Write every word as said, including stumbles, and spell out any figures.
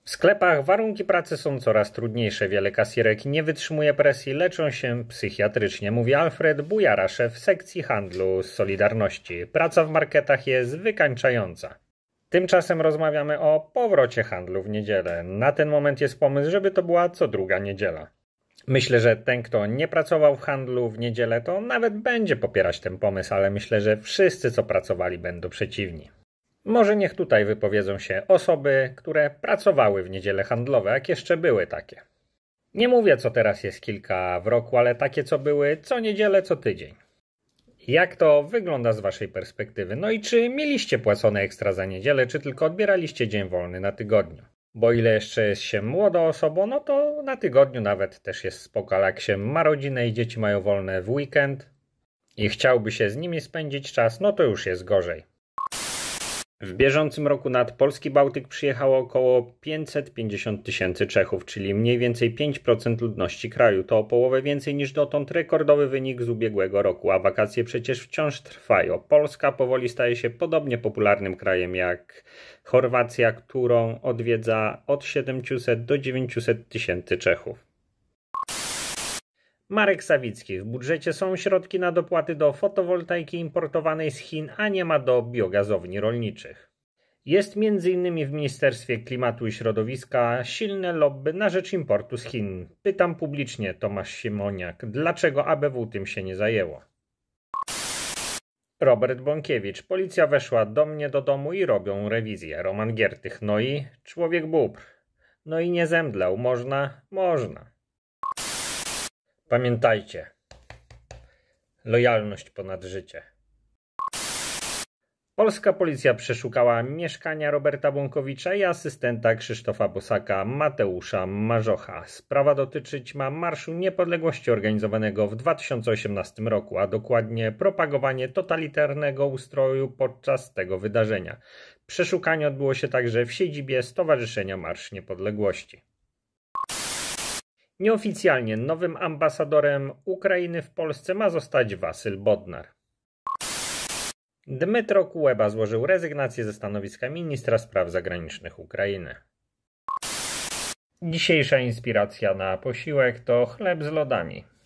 W sklepach warunki pracy są coraz trudniejsze, wiele kasjerek nie wytrzymuje presji, leczą się psychiatrycznie, mówi Alfred Bujara, szef sekcji handlu z Solidarności. Praca w marketach jest wykańczająca. Tymczasem rozmawiamy o powrocie handlu w niedzielę. Na ten moment jest pomysł, żeby to była co druga niedziela. Myślę, że ten, kto nie pracował w handlu w niedzielę, to nawet będzie popierać ten pomysł, ale myślę, że wszyscy, co pracowali, będą przeciwni. Może niech tutaj wypowiedzą się osoby, które pracowały w niedziele handlowe, jak jeszcze były takie. Nie mówię, co teraz jest kilka w roku, ale takie, co były co niedzielę, co tydzień. Jak to wygląda z waszej perspektywy? No i czy mieliście płacone ekstra za niedzielę, czy tylko odbieraliście dzień wolny na tygodniu? Bo ile jeszcze jest się młodą osobą, no to na tygodniu nawet też jest spoko, ale jak się ma rodzinę i dzieci mają wolne w weekend i chciałby się z nimi spędzić czas, no to już jest gorzej. W bieżącym roku nad polski Bałtyk przyjechało około pięćset pięćdziesiąt tysięcy Czechów, czyli mniej więcej pięć procent ludności kraju. To o połowę więcej niż dotąd rekordowy wynik z ubiegłego roku, a wakacje przecież wciąż trwają. Polska powoli staje się podobnie popularnym krajem jak Chorwacja, którą odwiedza od siedemset do dziewięciuset tysięcy Czechów. Marek Sawicki. W budżecie są środki na dopłaty do fotowoltaiki importowanej z Chin, a nie ma do biogazowni rolniczych. Jest między innymi w Ministerstwie Klimatu i Środowiska silne lobby na rzecz importu z Chin. Pytam publicznie, Tomasz Siemoniak, dlaczego A B W tym się nie zajęło? Robert Bąkiewicz. Policja weszła do mnie do domu i robią rewizję. Roman Giertych. No i człowiek bóbr. No i nie zemdlał. Można? Można. Pamiętajcie, lojalność ponad życie. Polska policja przeszukała mieszkania Roberta Bąkowicza i asystenta Krzysztofa Bosaka Mateusza Marzocha. Sprawa dotyczyć ma Marszu Niepodległości organizowanego w dwa tysiące osiemnastym roku, a dokładnie propagowanie totalitarnego ustroju podczas tego wydarzenia. Przeszukanie odbyło się także w siedzibie Stowarzyszenia Marsz Niepodległości. Nieoficjalnie nowym ambasadorem Ukrainy w Polsce ma zostać Wasyl Bodnar. Dmytro Kuleba złożył rezygnację ze stanowiska ministra spraw zagranicznych Ukrainy. Dzisiejsza inspiracja na posiłek to chleb z lodami.